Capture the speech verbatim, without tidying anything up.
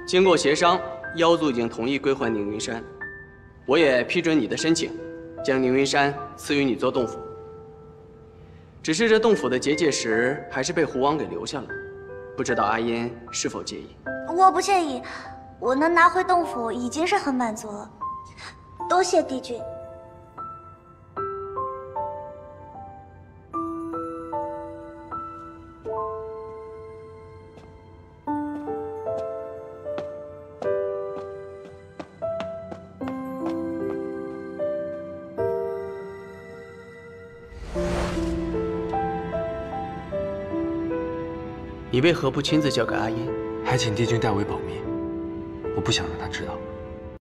经过协商，妖族已经同意归还宁云山，我也批准你的申请，将宁云山赐予你做洞府。只是这洞府的结界石还是被胡王给留下了，不知道阿音是否介意？ 我不介意，我能拿回洞府已经是很满足了。多谢帝君。 你为何不亲自交给阿音？ 还请帝君代为保密，我不想让他知道。